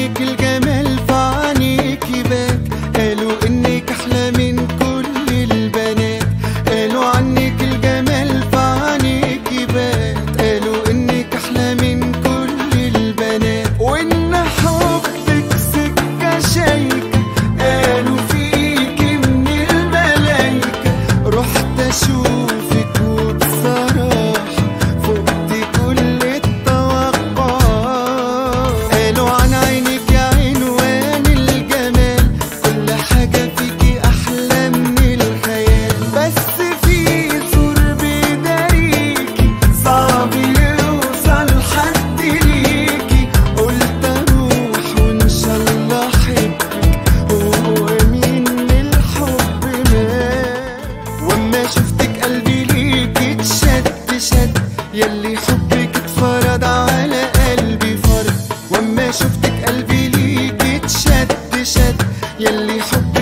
عنك الجمال في عينيكي بات، قالوا انك احلى من كل البنات. قالوا عنك الجمال في عينيكي بات، قالوا انك احلى من كل البنات. وان حبك سكة شايكة، قالوا فيكي من الملايكة. رحت اشوفك وبصراحة فقت كل التوقعات. قالوا عن عينك يا عنوان الجمال، كل حاجة فيكي احلى من الخيال. بس في سور بداريكي صعب يوصل حد ليكي. قلت اروح وان شاء الله احبك، هو مين الحب مات. واما شفتك قلبي ليكي اتشد شد، ياللي حبك اتفرض على قلبي فرض. واما شفتك قلبي ليكي اتشد شد، ياللي حبك